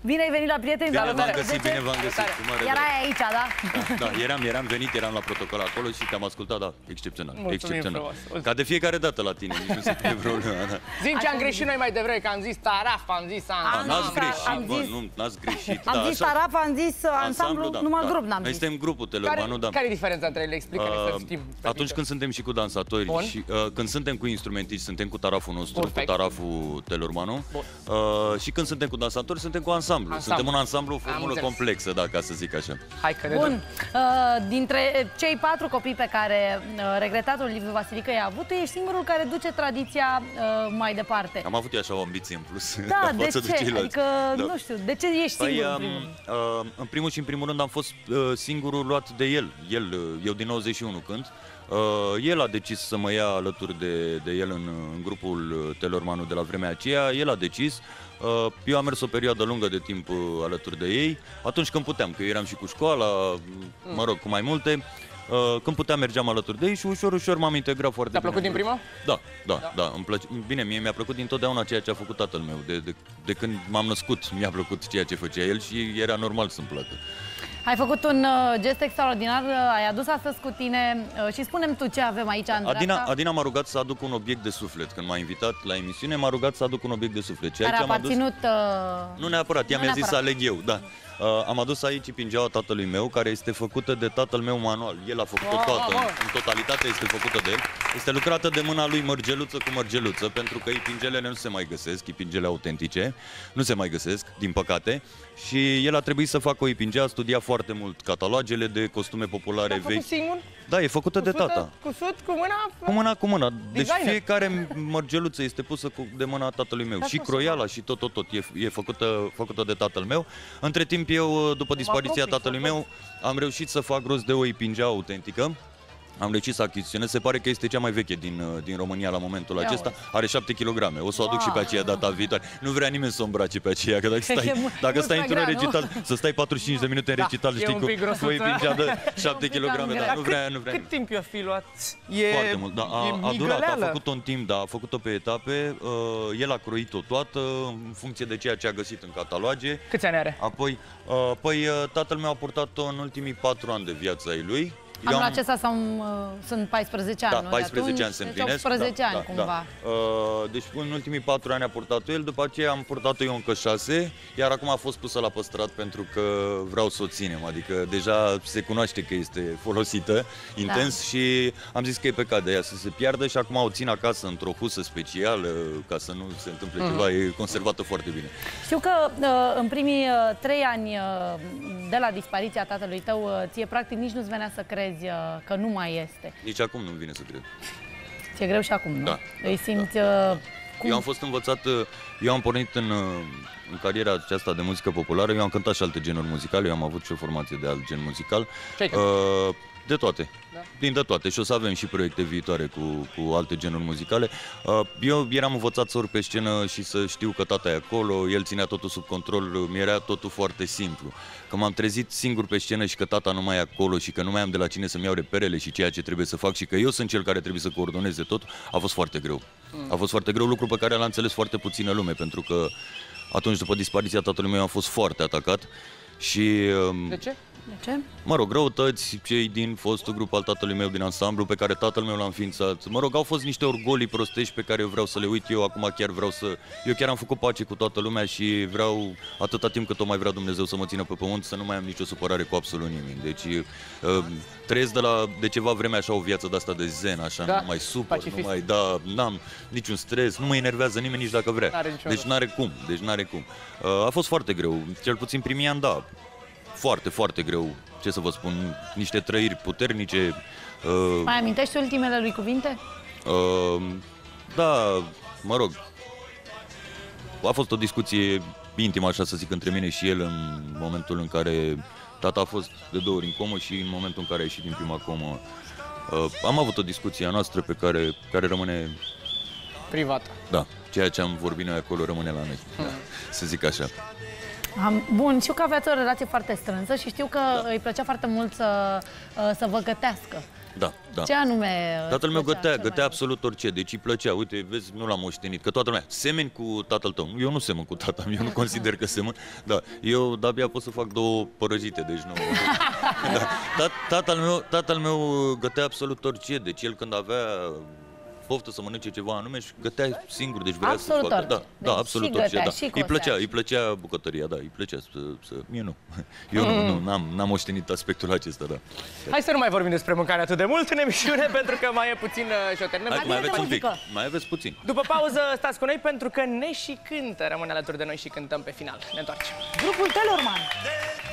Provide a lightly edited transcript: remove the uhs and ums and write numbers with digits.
Bine ai venit la Prieteni. Bine v-am găsit, bine v-am găsit. Erai aici, da? Da, eram venit, eram la protocol acolo și te-am ascultat, da, excepțional. Mulțumim Excepțional. frumos. Ca de fiecare dată la tine, nici nu se pune problema. Da. Zim ce am greșit noi mai devreme, că am zis Taraf, am zis ansamblu. N-ați greșit, bă, nu, n-ați greșit. Am zis Taraf, am zis ansamblu, numai grup n-am zis. Noi suntem grupul Telormanu, da. Care e diferența între ele? Explică-ne să știm. Atunci când suntem și cu dansatori și când suntem cu instrumentiști, suntem cu taraful nostru, cu taraful Telormanu. Și când suntem cu dansatori, suntem cu ansamblu. Suntem un ansamblu, o formulă complexă, da, ca să zic așa. Hai că ne Bun, dintre cei 4 copii pe care regretatul Liviu Vasilică i-a avut, tu ești singurul care duce tradiția mai departe. Am avut așa o ambiție în plus. Da, de față ce? de ceilalți. Adică, nu știu, de ce ești singur în primul și în primul rând am fost singurul luat de el. Eu din 91 cânt. El a decis să mă ia alături de el în grupul Telormanu de la vremea aceea. El a decis. Eu am mers o perioadă lungă de timp alături de ei, atunci când puteam, că eu eram și cu școala, mă rog, cu mai multe. Când puteam, mergeam alături de ei și ușor, ușor m-am integrat foarte bine. Ți-a plăcut din prima? Da. Bine, mie mi-a plăcut dintotdeauna ceea ce a făcut tatăl meu. De când m-am născut, mi-a plăcut ceea ce făcea el și era normal să-mi placă. Ai făcut un gest extraordinar, ai adus astăzi cu tine și spune-mi tu ce avem aici în dreapta. Adina m-a rugat să aduc un obiect de suflet. Când m-a invitat la emisiune, m-a rugat să aduc un obiect de suflet. Care a aparținut... Nu neapărat, ea mi-a zis să aleg eu, da. Am adus aici pingeaua tatălui meu, care este făcută de tatăl meu manual. El a făcut-o toată, în totalitate este făcută de el. Este lucrată de mâna lui mărgeluță cu mărgeluță, pentru că ipingelele nu se mai găsesc, ipingele autentice, nu se mai găsesc, din păcate. Și el a trebuit să facă o ipingea, a studiat foarte mult catalogele de costume populare vechi. A făcut singur? Da, e făcută de tata. Cusut cu mâna? Cu mâna. Deci fiecare mărgeluță este pusă de mâna tatălui meu. Și croiala și tot. E făcută de tatăl meu. Între timp eu, după dispariția tatălui meu, am reușit să fac rost de o ipingea autentică. Am reușit să achiziționez, se pare că este cea mai veche din România la momentul acesta. Are 7 kg. O să o aduc și pe aceea data viitoare. Nu vrea nimeni să o îmbrace pe aceea, că dacă stai într-un recital, să stai 45 de minute în recital, știi, cu o ipingea de 7 kg, dar nu vrea. Cât timp i-a fi luat? Foarte mult, da, a durat, a făcut-o în timp, da, a făcut-o pe etape, el a croit-o toată în funcție de ceea ce a găsit în cataloage. Câți ani are? Apoi, tatăl meu a purtat-o în ultimii 4 ani de viața ei lui. Anul acesta sunt 14 ani, da, nu? 14 ani se împlinesc. 18 ani, cumva. Deci în ultimii 4 ani a purtat-o el, după aceea am purtat-o eu încă 6, iar acum a fost pusă la păstrat pentru că vreau să o ținem. Adică deja se cunoaște că este folosită intens și am zis că e păcat de ea să se piardă și acum o țin acasă într-o husă specială ca să nu se întâmple ceva. E conservată foarte bine. Știu că în primii 3 ani de la dispariția tatălui tău, ție practic nici nu-ți venea să crezi că nu mai este. Nici acum nu-mi vine să cred. Ți-e greu și acum, nu? Da. Îi simți... Eu am fost învățat, eu am pornit în cariera aceasta de muzică populară, eu am cântat și alte genuri muzicale, eu am avut și o formație de alt gen muzical. De toate. Da. Din de toate. Și o să avem și proiecte viitoare cu alte genuri muzicale. Eu eram învățat să urc pe scenă și să știu că tata e acolo, el ținea totul sub control, mi-era totul foarte simplu. Că m-am trezit singur pe scenă și că tata nu mai e acolo și că nu mai am de la cine să-mi iau reperele și ceea ce trebuie să fac și că eu sunt cel care trebuie să coordoneze tot, a fost foarte greu. A fost foarte greu, lucru pe care l-a înțeles foarte puțină lume, pentru că atunci, după dispariția tatălui meu, am fost foarte atacat și... De ce? De ce? Mă rog, răutăți, cei din fostul grup al tatălui meu din ansamblu, pe care tatăl meu l-a înființat. Mă rog, au fost niște orgolii prostești pe care eu vreau să le uit. Eu acum chiar vreau să... Eu chiar am făcut pace cu toată lumea și vreau, atâta timp cât o mai vrea Dumnezeu să mă țină pe pământ, să nu mai am nicio supărare cu absolut nimeni. Deci trăiesc de ceva vreme așa o viață de-asta de zen, așa, nu mai supăr, nu mai, n-am niciun stres, nu mă enervează nimeni nici dacă vrea. Deci n-are cum. A fost foarte greu, cel puțin primii ani, da. Foarte, foarte greu, ce să vă spun, niște trăiri puternice. Mai amintești ultimele lui cuvinte? Da, mă rog, a fost o discuție intimă, așa să zic, între mine și el în momentul în care tata a fost de 2 ori în comă și în momentul în care a ieșit din prima comă. Am avut o discuție a noastră pe care rămâne... Privată. Da, ceea ce am vorbit noi acolo rămâne la noi, să zic așa. Bun, știu că aveați o relație foarte strânsă și știu că îi plăcea foarte mult să vă gătească. Da, da. Ce anume? Tatăl meu gătea absolut orice, deci îi plăcea. Uite, vezi, nu l-am moștenit, că toată lumea, semeni cu tatăl tău. Eu nu semăn cu tata, eu nu consider că semăn. Da, eu de-abia pot să fac 2 părăjite, deci nu. Da. Tatăl meu gătea absolut orice, deci el când avea poftă să mănânce ceva anume și gătea singur, deci vrea să facă. Da, deci absolut orice, da. Îi plăcea bucătăria, da, îi plăcea să mie nu. Eu n-am moștenit aspectul acesta, da. Hai să nu mai vorbim despre mâncare atât de mult în emisiune, pentru că mai e puțin și o terminăm. Mai aveți un pic, mai aveți puțin. După pauză stați cu noi pentru că ne și cântă. Rămâne alături de noi și cântăm pe final. Ne întoarcem. Grupul Telorman.